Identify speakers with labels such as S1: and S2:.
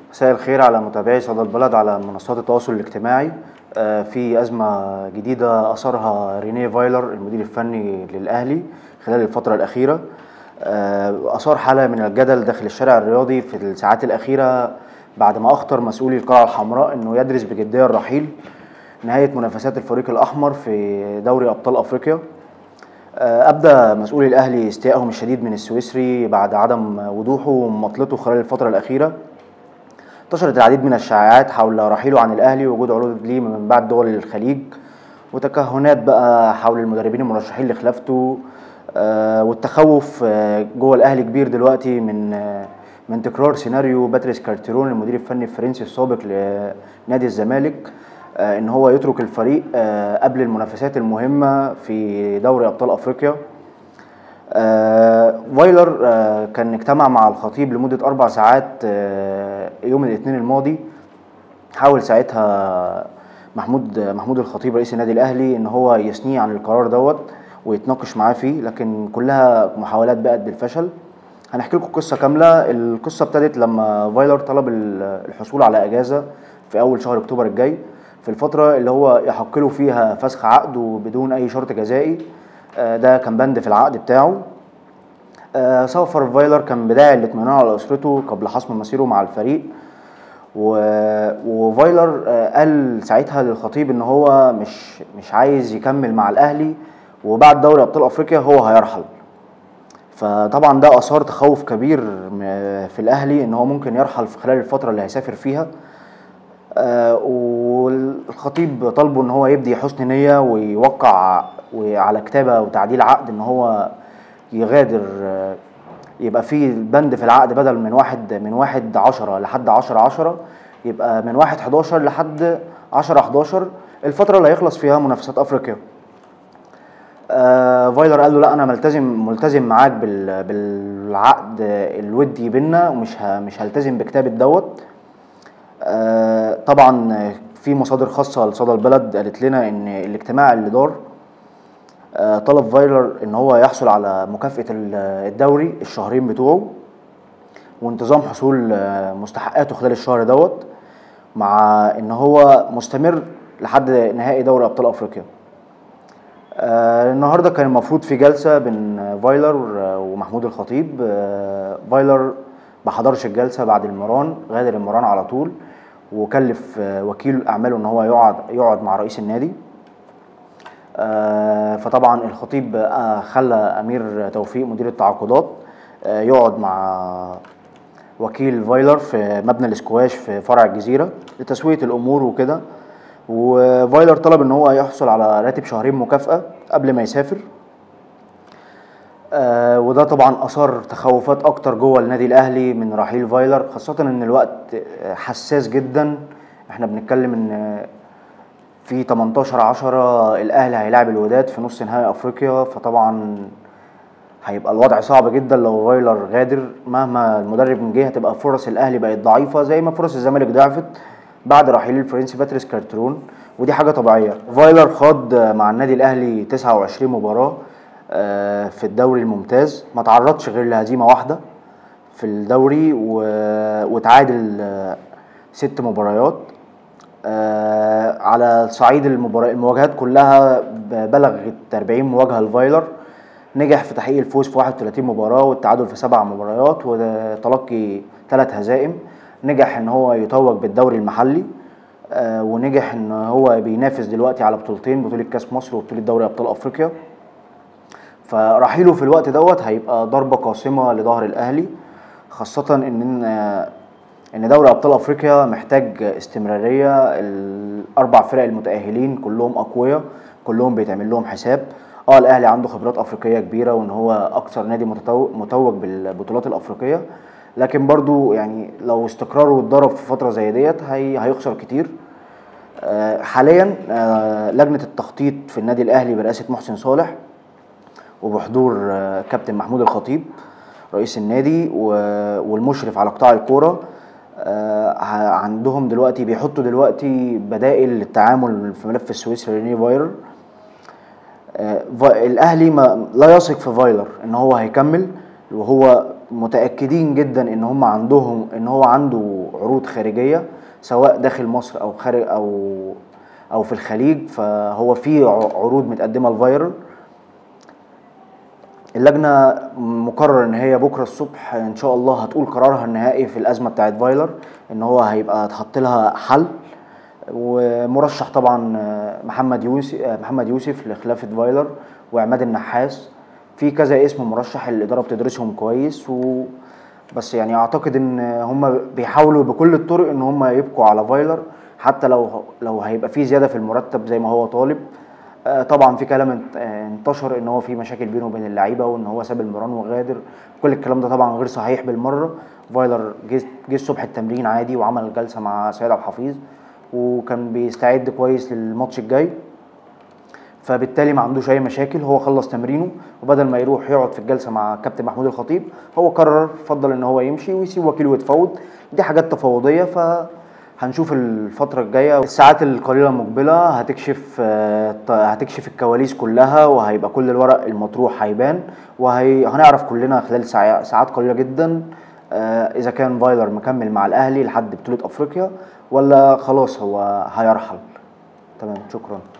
S1: مساء الخير على متابعي صدى البلد على منصات التواصل الاجتماعي. في أزمة جديدة أثارها رينيه فايلر المدير الفني للأهلي خلال الفترة الأخيرة. أثار حالة من الجدل داخل الشارع الرياضي في الساعات الأخيرة بعد ما أخطر مسؤولي القلعة الحمراء أنه يدرس بجدية الرحيل نهاية منافسات الفريق الأحمر في دوري أبطال أفريقيا. أبدى مسؤولي الأهلي استيائهم الشديد من السويسري بعد عدم وضوحه ومماطلته خلال الفترة الأخيرة. انتشرت العديد من الشائعات حول رحيله عن الأهلي ووجود عروض ليه من بعض دول الخليج، وتكهنات بقى حول المدربين المرشحين لخلافته. والتخوف جوه الأهلي كبير دلوقتي من تكرار سيناريو باتريس كارتيرون المدير الفني الفرنسي السابق لنادي الزمالك، ان هو يترك الفريق قبل المنافسات المهمة في دوري أبطال أفريقيا. فايلر كان اجتمع مع الخطيب لمدة 4 ساعات يوم الاثنين الماضي. حاول ساعتها محمود الخطيب رئيس النادي الأهلي ان هو يثنيه عن القرار دوت ويتناقش معاه فيه، لكن كلها محاولات بقت بالفشل. هنحكي لكم قصة كاملة. القصة ابتدت لما فايلر طلب الحصول على اجازة في اول شهر اكتوبر الجاي، في الفترة اللي هو يحق له فيها فسخ عقده بدون اي شرط جزائي. ده كان بند في العقد بتاعه. سافر فايلر كان بداعي الاطمئنان على اسرته قبل حسم مسيره مع الفريق. وفايلر قال ساعتها للخطيب ان هو مش عايز يكمل مع الاهلي، وبعد دوري ابطال افريقيا هو هيرحل. فطبعا ده اثار تخوف كبير في الاهلي ان هو ممكن يرحل في خلال الفتره اللي هيسافر فيها. والخطيب طالبه ان هو يبدي حسن نيه ويوقع على كتابه وتعديل عقد ان هو يغادر. يبقى في بند في العقد بدل من 1/10 لحد 10/10، يبقى من 1/11 لحد 10/11 الفترة اللي هيخلص فيها منافسات أفريقيا. فايلر قال له لا، أنا ملتزم معاك بالعقد الودي بينا، ومش هلتزم بكتابة دوت. طبعا في مصادر خاصة لصدى البلد قالت لنا إن الاجتماع اللي دار طلب فايلر ان هو يحصل على مكافأة الدوري الشهرين بتوعه وانتظام حصول مستحقاته خلال الشهر دوت، مع ان هو مستمر لحد نهائي دوري ابطال افريقيا. النهارده كان المفروض في جلسة بين فايلر ومحمود الخطيب. فايلر ما حضرش الجلسة بعد المران، غادر المران على طول، وكلف وكيل اعماله ان هو يقعد مع رئيس النادي. فطبعا الخطيب خلى امير توفيق مدير التعاقدات يقعد مع وكيل فايلر في مبنى الاسكواش في فرع الجزيره لتسويه الامور وكده. وفايلر طلب ان هو يحصل على راتب شهرين مكافاه قبل ما يسافر. وده طبعا اثار تخوفات اكتر جوه النادي الاهلي من رحيل فايلر، خاصه ان الوقت حساس جدا. احنا بنتكلم ان في 18/10 الاهلي هيلاعب الوداد في نص نهائي افريقيا، فطبعا هيبقى الوضع صعب جدا لو فايلر غادر. مهما المدرب جه هتبقى فرص الاهلي بقت ضعيفه زي ما فرص الزمالك ضعفت بعد رحيل الفرنسي باتريس كارترون، ودي حاجه طبيعيه. فايلر خاض مع النادي الاهلي 29 مباراه في الدوري الممتاز، ما تعرضش غير لهزيمه واحده في الدوري، وتعادل 6 مباريات. على صعيد المواجهات كلها بلغت 40 مواجهة لفايلر. نجح في تحقيق الفوز في 31 مباراة والتعادل في 7 مباريات وتلقي 3 هزائم. نجح ان هو يتوج بالدوري المحلي، ونجح ان هو بينافس دلوقتي على بطولتين، بطولة كاس مصر وبطولة دوري ابطال افريقيا. فرحيله في الوقت دوت هيبقى ضربة قاسمة لظهر الاهلي، خاصة ان دوري ابطال افريقيا محتاج استمراريه. ال4 فرق المتاهلين كلهم اقوياء، كلهم بيتعمل لهم حساب. الاهلي عنده خبرات افريقيه كبيره وان هو اكثر نادي متوج بالبطولات الافريقيه، لكن برضو يعني لو استقراره اتضرب في فتره زي ديت هيخسر كتير. حاليا لجنه التخطيط في النادي الاهلي برئاسه محسن صالح وبحضور كابتن محمود الخطيب رئيس النادي والمشرف على قطاع الكوره عندهم دلوقتي بيحطوا دلوقتي بدائل للتعامل في ملف السويسري رينيه فايلر. الاهلي لا يثق في فايلر ان هو هيكمل، وهو متأكدين جدا ان هم عندهم ان هو عنده عروض خارجية سواء داخل مصر او خارج او في الخليج. فهو في عروض متقدمة لفايرال. اللجنة مقرر ان هي بكرة الصبح ان شاء الله هتقول قرارها النهائي في الازمة بتاعت فايلر، ان هو هيبقى تحط لها حل. ومرشح طبعا محمد يوسف لخلافة فايلر، وعماد النحاس. في كذا اسم مرشح، الإدارة بتدرسهم كويس بس يعني اعتقد ان هم بيحاولوا بكل الطرق ان هم يبقوا على فايلر، حتى لو هيبقى في زيادة في المرتب زي ما هو طالب. طبعا في كلام انتشر ان هو في مشاكل بينه وبين اللعيبه، وان هو ساب المران وغادر. كل الكلام ده طبعا غير صحيح بالمره. فايلر جه الصبح التمرين عادي، وعمل جلسه مع سيد عبد الحفيظ، وكان بيستعد كويس للماتش الجاي. فبالتالي ما عندوش اي مشاكل، هو خلص تمرينه، وبدل ما يروح يقعد في الجلسه مع كابتن محمود الخطيب، هو فضل ان هو يمشي ويسيب وكيله يتفاوض. دي حاجات تفاوضيه، هنشوف الفترة الجاية. الساعات القليلة المقبلة هتكشف الكواليس كلها، وهيبقى كل الورق المطروح هيبان، وهنعرف كلنا خلال ساعات قليلة جدا إذا كان فايلر مكمل مع الأهلي لحد بطولة أفريقيا، ولا خلاص هو هيرحل. تمام، شكرا.